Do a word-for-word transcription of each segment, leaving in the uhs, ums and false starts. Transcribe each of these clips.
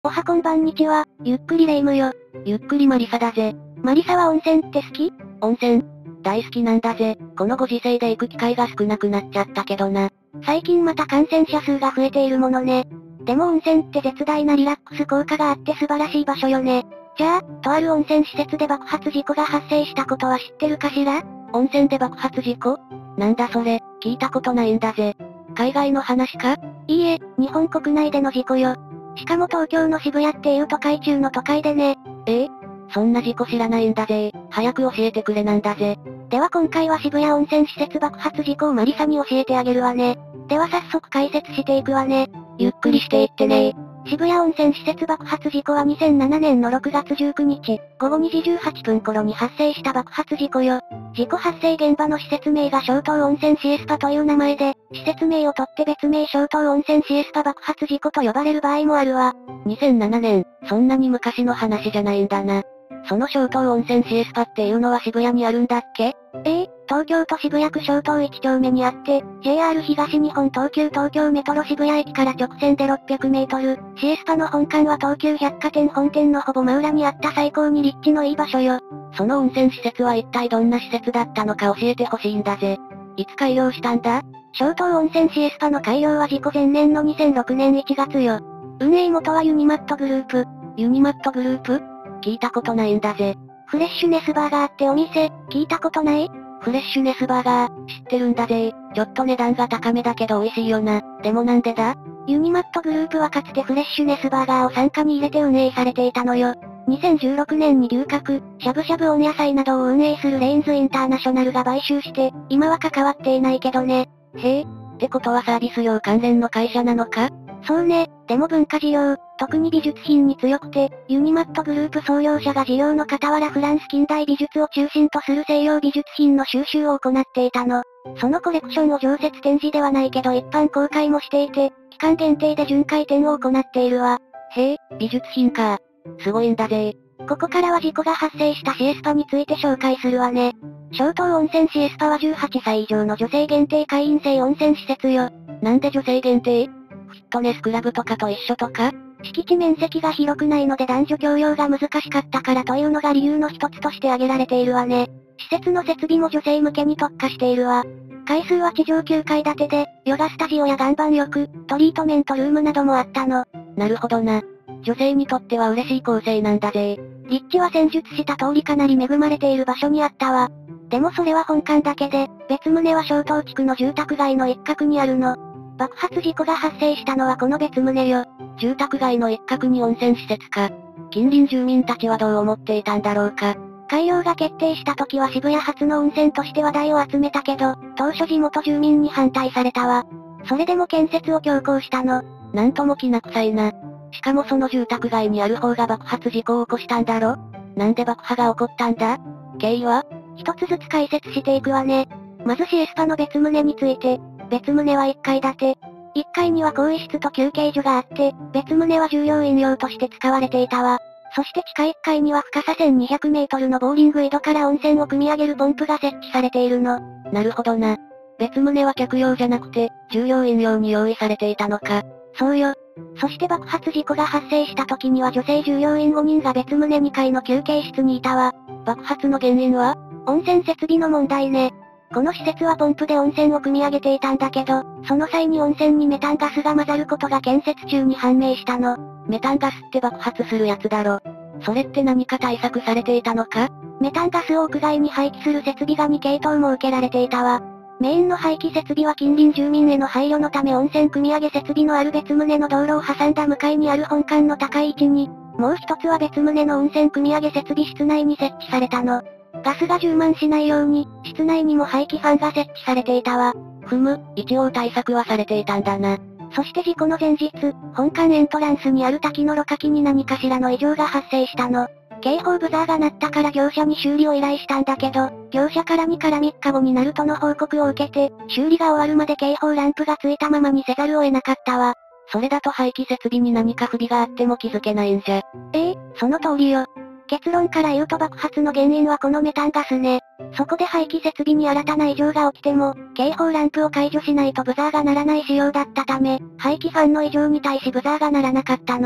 おはこんばんにちは、ゆっくりレ夢ムよ。 ゆっくりマリサだぜ。 マリサは温泉って好き？ 温泉大好きなんだぜ。このご時世で行く機会が少なくなっちゃったけどな。 最近また感染者数が増えているものね。でも温泉って絶大なリラックス効果があって素晴らしい場所よね。じゃあ、とある温泉施設で爆発事故が発生したことは知ってるかしら？ 温泉で爆発事故？なんだそれ、聞いたことないんだぜ。海外の話か？ いいえ、日本国内での事故よ。しかも東京の渋谷っていう都会中の都会でね。 ええそんな事故知らないんだぜ。早く教えてくれなんだぜ。 では今回は渋谷温泉施設爆発事故をマリサに教えてあげるわね。では早速解説していくわね。 ゆっくりしていってね。 渋谷温泉施設爆発事故はにせんななねんのろくがつじゅうくにち、ごごにじじゅうはっぷん頃に発生した爆発事故よ。事故発生現場の施設名が小東温泉シエスパという名前で、施設名を取って別名小東温泉シエスパ爆発事故と呼ばれる場合もあるわ。 にせんななねん、そんなに昔の話じゃないんだな。その小東温泉シエスパっていうのは渋谷にあるんだっけ？ ええ、東京都渋谷区小東いち丁目にあって、ジェイアール 東日本東急東京メトロ渋谷駅から直線でろっぴゃくメートル、シエスパの本館は東急百貨店本店のほぼ真裏にあった最高に立地のいい場所よ。 その温泉施設は一体どんな施設だったのか教えてほしいんだぜ。いつ開業したんだ？ 小東温泉シエスパの開業は事故前年のにせんろくねんいちがつよ。運営元はユニマットグループ。 ユニマットグループ？聞いたことないんだぜ。 フレッシュネスバーガーってお店、聞いたことない？ フレッシュネスバーガー、知ってるんだぜ。ちょっと値段が高めだけど美味しいよな。でもなんでだ？ ユニマットグループはかつてフレッシュネスバーガーを傘下に入れて運営されていたのよ。にせんじゅうろくねんに牛角、しゃぶしゃぶ温野菜などを運営するレインズインターナショナルが買収して、今は関わっていないけどね。 へえ、ってことはサービス業関連の会社なのか？ そうね、でも文化事業、特に美術品に強くて、ユニマットグループ創業者が事業の傍らフランス近代美術を中心とする西洋美術品の収集を行っていたの。そのコレクションを常設展示ではないけど一般公開もしていて、期間限定で巡回展を行っているわ。 へえ、美術品か。すごいんだぜ。 ここからは事故が発生したシエスパについて紹介するわね。小東温泉シエスパはじゅうはっさい以上の女性限定会員制温泉施設よ。 なんで女性限定？フィットネスクラブとかと一緒とか？ 敷地面積が広くないので男女共用が難しかったからというのが理由の一つとして挙げられているわね。施設の設備も女性向けに特化しているわ。階数は地上きゅうかい建てで、ヨガスタジオや岩盤浴、トリートメントルームなどもあったの。 なるほどな。女性にとっては嬉しい構成なんだぜ。 立地は先述した通りかなり恵まれている場所にあったわ。でもそれは本館だけで、別棟は小東地区の住宅街の一角にあるの。爆発事故が発生したのはこの別棟よ。 住宅街の一角に温泉施設か。近隣住民たちはどう思っていたんだろうか。 開業が決定した時は渋谷初の温泉として話題を集めたけど、当初地元住民に反対されたわ。それでも建設を強行したの。 なんとも気な臭いな。しかもその住宅街にある方が爆発事故を起こしたんだろ？なんで爆破が起こったんだ？経緯は？ 一つずつ解説していくわね。まずシエスパの別棟について。別棟はいっかい建て。いっかいには更衣室と休憩所があって、別棟は従業員用として使われていたわ。そして地下いっかいには深させんにひゃくメートルのボーリング井戸から温泉を汲み上げるポンプが設置されているの。 なるほどな。別棟は客用じゃなくて、従業員用に用意されていたのか。 そうよ。そして爆発事故が発生した時には女性従業員ごにんが別棟にかいの休憩室にいたわ。 爆発の原因は？ 温泉設備の問題ね。この施設はポンプで温泉を汲み上げていたんだけど、その際に温泉にメタンガスが混ざることが建設中に判明したの。 メタンガスって爆発するやつだろ。それって何か対策されていたのか？ メタンガスを屋外に排気する設備がに系統も受けられていたわ。メインの排気設備は近隣住民への配慮のため温泉汲み上げ設備のある別棟の道路を挟んだ向かいにある本館の高い位置に、もう一つは別棟の温泉汲み上げ設備室内に設置されたの。ガスが充満しないように、室内にも排気ファンが設置されていたわ。 ふむ、一応対策はされていたんだな。 そして事故の前日、本館エントランスにある滝のろ過器に何かしらの異常が発生したの。警報ブザーが鳴ったから業者に修理を依頼したんだけど、業者からにからみっかごになるとの報告を受けて、修理が終わるまで警報ランプがついたままにせざるを得なかったわ。 それだと排気設備に何か不備があっても気づけないんじゃ。 ええ、その通りよ。結論から言うと爆発の原因はこのメタンガスね。そこで排気設備に新たな異常が起きても、警報ランプを解除しないとブザーが鳴らない仕様だったため、排気ファンの異常に対しブザーが鳴らなかったの。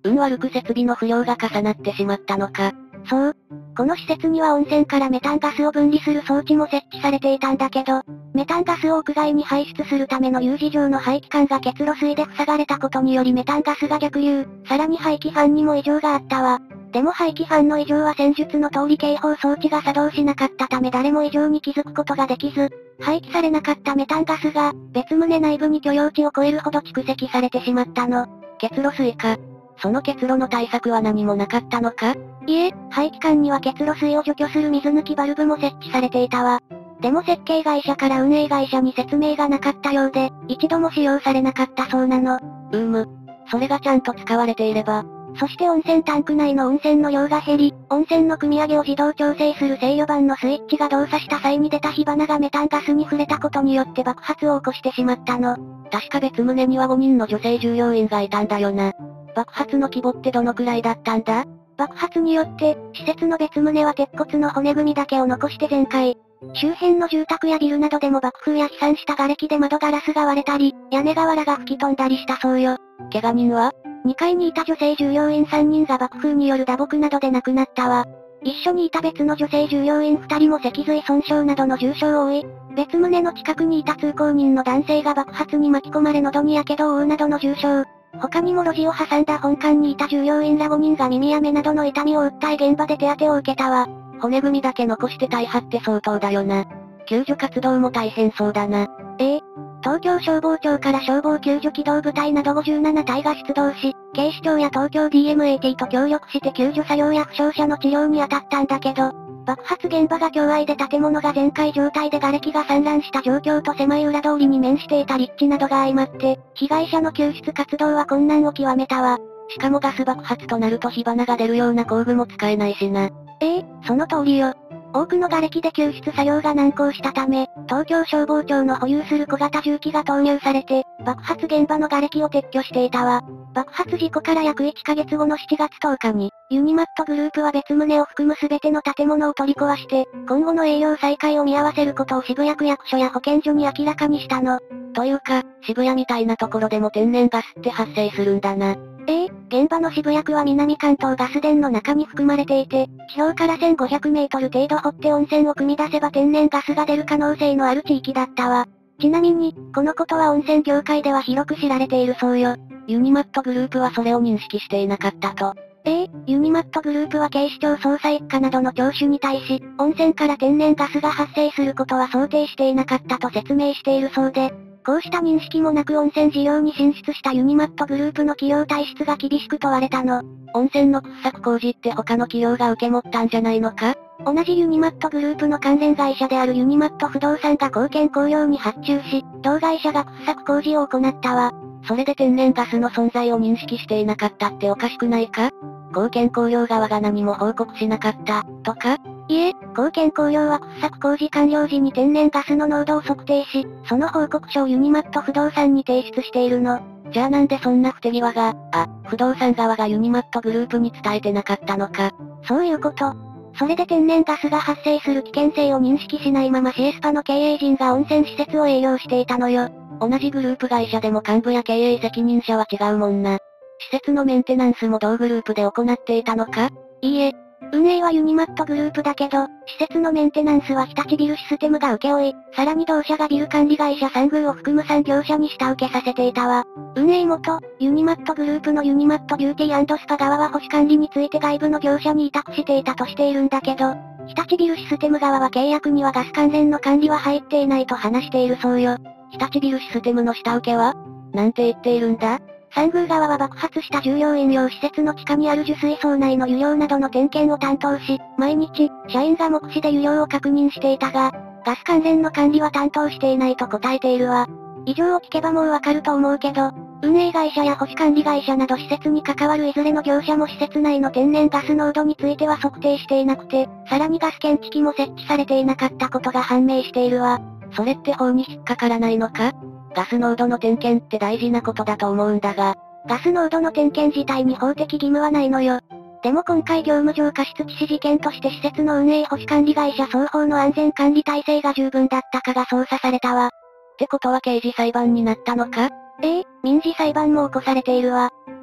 運悪く設備の不良が重なってしまったのか。 そう。この施設には温泉からメタンガスを分離する装置も設置されていたんだけど、メタンガスを屋外に排出するための有事上の排気管が結露水で塞がれたことによりメタンガスが逆流、さらに排気ファンにも異常があったわ。でも排気ファンの異常は戦術の通り警報装置が作動しなかったため誰も異常に気づくことができず、排気されなかったメタンガスが、別棟内部に許容値を超えるほど蓄積されてしまったの。 結露水か。その結露の対策は何もなかったのか？ いえ、排気管には結露水を除去する水抜きバルブも設置されていたわ。でも設計会社から運営会社に説明がなかったようで、一度も使用されなかったそうなの。 うーむ。それがちゃんと使われていれば。 そして温泉タンク内の温泉の量が減り、温泉の汲み上げを自動調整する制御盤のスイッチが動作した際に出た火花がメタンガスに触れたことによって爆発を起こしてしまったの。 確か別棟にはごにんの女性従業員がいたんだよな。爆発の規模ってどのくらいだったんだ？ 爆発によって、施設の別棟は鉄骨の骨組みだけを残して全壊。周辺の住宅やビルなどでも爆風や飛散した瓦礫で窓ガラスが割れたり、屋根瓦が吹き飛んだりしたそうよ。 怪我人は？ にかいにいた女性従業員さんにんが爆風による打撲などで亡くなったわ。一緒にいた別の女性従業員ふたりも脊髄損傷などの重傷を負い、別棟の近くにいた通行人の男性が爆発に巻き込まれ喉に火傷を負うなどの重傷。他にも路地を挟んだ本館にいた従業員らごにんが耳や目などの痛みを訴え現場で手当てを受けたわ。 骨組みだけ残して大破って相当だよな。救助活動も大変そうだな。 ええ。東京消防庁から消防救助機動部隊などごじゅうななたいが出動し、警視庁や東京 ディーエムエーティー と協力して救助作業や負傷者の治療に当たったんだけど、爆発現場が狭隘で建物が全壊状態で瓦礫が散乱した状況と狭い裏通りに面していた立地などが相まって、被害者の救出活動は困難を極めたわ。 しかもガス爆発となると火花が出るような工具も使えないしな。 ええ、その通りよ。多くの瓦礫で救出作業が難航したため、東京消防庁の保有する小型重機が投入されて、爆発現場の瓦礫を撤去していたわ。爆発事故から約いっかげつごのしちがつとおかに、ユニマットグループは別棟を含む全ての建物を取り壊して、今後の営業再開を見合わせることを渋谷区役所や保健所に明らかにしたの。 というか、渋谷みたいなところでも天然ガスって発生するんだな。 ええ、現場の渋谷区は南関東ガス田の中に含まれていて、地表からせんごひゃくメートル程度掘って温泉を汲み出せば天然ガスが出る可能性のある地域だったわ。ちなみに、このことは温泉業界では広く知られているそうよ。 ユニマットグループはそれを認識していなかったと。 ええ、ユニマットグループは警視庁捜査一課などの聴取に対し、温泉から天然ガスが発生することは想定していなかったと説明しているそうで、こうした認識もなく温泉事業に進出したユニマットグループの企業体質が厳しく問われたの。 温泉の掘削工事って他の企業が受け持ったんじゃないのか？ 同じユニマットグループの関連会社であるユニマット不動産が貢献工業に発注し、同会社が掘削工事を行ったわ。 それで天然ガスの存在を認識していなかったっておかしくないか？貢献工業側が何も報告しなかった、とか？ いえ、貢献工業は掘削工事完了時に天然ガスの濃度を測定し、その報告書をユニマット不動産に提出しているの。 じゃあなんでそんな不手際が、あ、不動産側がユニマットグループに伝えてなかったのか？ そういうこと。それで天然ガスが発生する危険性を認識しないままシエスパの経営陣が温泉施設を営業していたのよ。 同じグループ会社でも幹部や経営責任者は違うもんな。施設のメンテナンスも同グループで行っていたのか？ いいえ。運営はユニマットグループだけど、施設のメンテナンスは日立ビルシステムが請け負い、さらに同社がビル管理会社さん宮を含むさん業者に下請けさせていたわ。運営元、ユニマットグループのユニマットビューティー&スパ側は保守管理について外部の業者に委託していたとしているんだけど、日立ビルシステム側は契約にはガス関連の管理は入っていないと話しているそうよ。 日立ビルシステムの下請けは？なんて言っているんだ？ 三宮側は爆発した従業員用施設の地下にある受水槽内の湯量などの点検を担当し、毎日、社員が目視で湯量を確認していたが、ガス関連の管理は担当していないと答えているわ。以上を聞けばもうわかると思うけど、運営会社や保守管理会社など施設に関わるいずれの業者も施設内の天然ガス濃度については測定していなくて、さらにガス検知器も設置されていなかったことが判明しているわ。 それって法に引っかからないのか？ガス濃度の点検って大事なことだと思うんだが。 ガス濃度の点検自体に法的義務はないのよ。でも今回業務上過失致死事件として施設の運営保守管理会社双方の安全管理体制が十分だったかが捜査されたわ。 ってことは刑事裁判になったのか？ ええ、民事裁判も起こされているわ。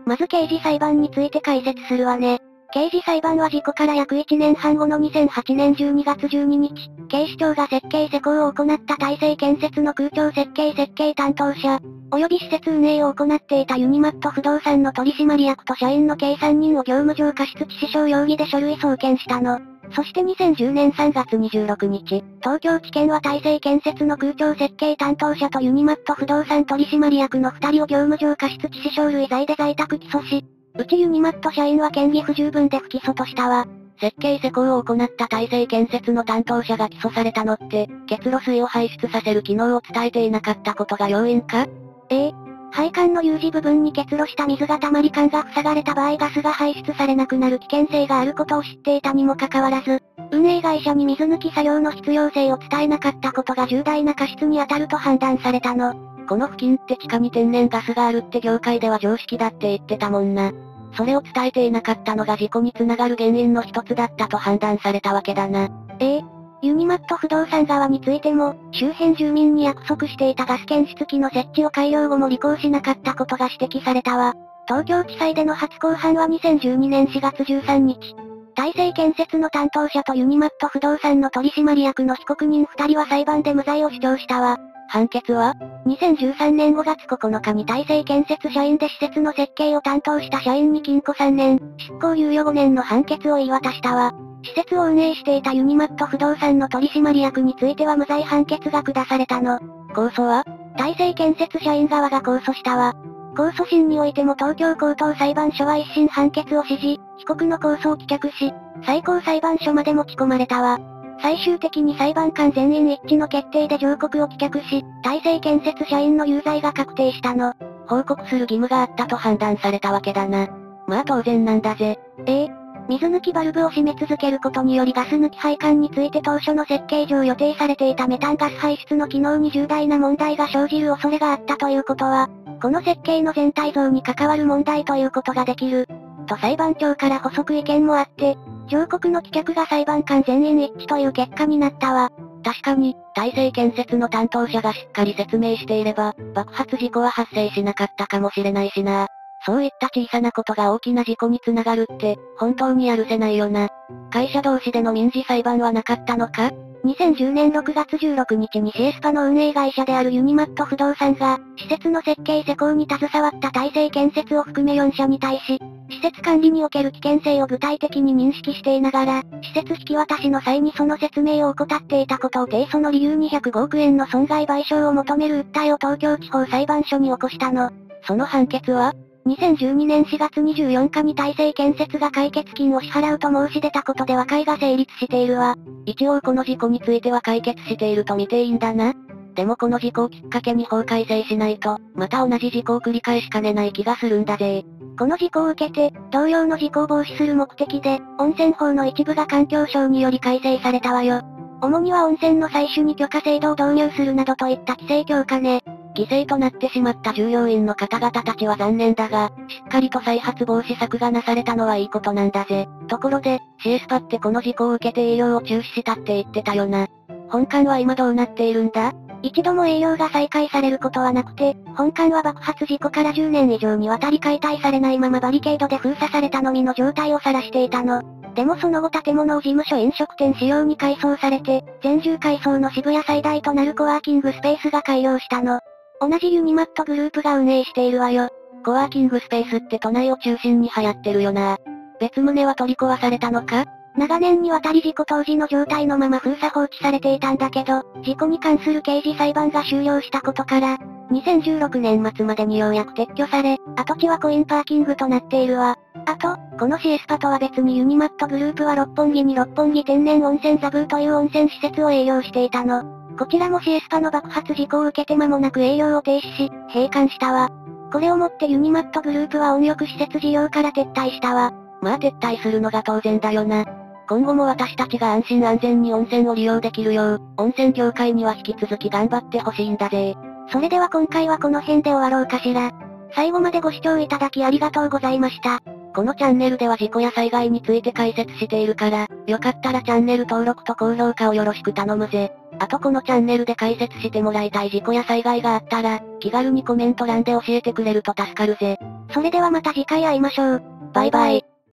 まず刑事裁判について解説するわね。刑事裁判は事故から約いちねんはん後のにせんはちねんじゅうにがつじゅうににち、警視庁が設計施工を行った大成建設の空調設計設計担当者、及び施設運営を行っていたユニマット不動産の取締役と社員の計さんにんを業務上過失致死傷容疑で書類送検したの。そしてにせんじゅうねんさんがつにじゅうろくにち、東京地検は大成建設の空調設計担当者とユニマット不動産取締役のふたりを業務上過失致死傷類罪で在宅起訴し、うちユニマット社員は嫌疑不十分で不起訴としたわ。 設計施工を行った大成建設の担当者が起訴されたのって、結露水を排出させる機能を伝えていなかったことが要因か？ ええ。配管の有事部分に結露した水が溜まり管が塞がれた場合ガスが排出されなくなる危険性があることを知っていたにもかかわらず、運営会社に水抜き作業の必要性を伝えなかったことが重大な過失に当たると判断されたの。 この付近って地下に天然ガスがあるって業界では常識だって言ってたもんな。それを伝えていなかったのが事故につながる原因の一つだったと判断されたわけだな。 ええ。ユニマット不動産側についても、周辺住民に約束していたガス検出機の設置を開業後も履行しなかったことが指摘されたわ。東京地裁での初公判はにせんじゅうにねんしがつじゅうさんにち。大成建設の担当者とユニマット不動産の取締役の被告人ふたりは裁判で無罪を主張したわ。 判決はにせんじゅうさんねんごがつここのかに大成建設社員で施設の設計を担当した社員に禁錮さんねん、執行猶予ごねんの判決を言い渡したわ。施設を運営していたユニマット不動産の取締役については無罪判決が下されたの。 控訴は大成建設社員側が控訴したわ。控訴審においても東京高等裁判所は一審判決を支持、被告の控訴を棄却し、最高裁判所まで持ち込まれたわ。最終的に裁判官全員一致の決定で上告を棄却し、大成建設社員の有罪が確定したの。 報告する義務があったと判断されたわけだな。まあ当然なんだぜ。 ええ。水抜きバルブを閉め続けることによりガス抜き配管について当初の設計上予定されていたメタンガス排出の機能に重大な問題が生じる恐れがあったということは、この設計の全体像に関わる問題ということができる。と裁判長から補足意見もあって、上告の棄却が裁判官全員一致という結果になったわ。 確かに、大成建設の担当者がしっかり説明していれば、爆発事故は発生しなかったかもしれないしな。そういった小さなことが大きな事故につながるって、本当にやるせないよな。会社同士での民事裁判はなかったのか？ にせんじゅうねんろくがつじゅうろくにちにシエスパの運営会社であるユニマット不動産が、施設の設計施工に携わった大成建設を含めよんしゃに対し、施設管理における危険性を具体的に認識していながら、施設引き渡しの際にその説明を怠っていたことを提訴の理由にひゃくごおくえんの損害賠償を求める訴えを東京地方裁判所に起こしたの。 その判決はにせんじゅうにねんしがつにじゅうよっかに大成建設が解決金を支払うと申し出たことで和解が成立しているわ。 一応この事故については解決していると見ていいんだな。でもこの事故をきっかけに法改正しないと、また同じ事故を繰り返しかねない気がするんだぜ。 この事故を受けて、同様の事故を防止する目的で、温泉法の一部が環境省により改正されたわよ。主には温泉の採取に許可制度を導入するなどといった規制強化ね。 犠牲となってしまった従業員の方々たちは残念だが、しっかりと再発防止策がなされたのはいいことなんだぜ。ところで、シエスパってこの事故を受けて営業を中止したって言ってたよな。本館は今どうなっているんだ？ 一度も営業が再開されることはなくて、本館は爆発事故からじゅうねん以上にわたり解体されないままバリケードで封鎖されたのみの状態を晒していたの。でもその後建物を事務所飲食店仕様に改装されて、全住改装の渋谷最大となるコワーキングスペースが開業したの。同じユニマットグループが運営しているわよ。 コワーキングスペースって都内を中心に流行ってるよな。別棟は取り壊されたのか？ 長年にわたり事故当時の状態のまま封鎖放置されていたんだけど、事故に関する刑事裁判が終了したことから、にせんじゅうろくねん末までにようやく撤去され、跡地はコインパーキングとなっているわ。あと、このシエスパとは別にユニマットグループは六本木に六本木天然温泉ザブーという温泉施設を営業していたの。こちらもシエスパの爆発事故を受けて間もなく営業を停止し、閉館したわ。これをもってユニマットグループは温浴施設事業から撤退したわ。 まあ撤退するのが当然だよな。今後も私たちが安心安全に温泉を利用できるよう、温泉業界には引き続き頑張ってほしいんだぜ。 それでは今回はこの辺で終わろうかしら。最後までご視聴いただきありがとうございました。 このチャンネルでは事故や災害について解説しているから、よかったらチャンネル登録と高評価をよろしく頼むぜ。あとこのチャンネルで解説してもらいたい事故や災害があったら、気軽にコメント欄で教えてくれると助かるぜ。 それではまた次回会いましょう。 バイバイ。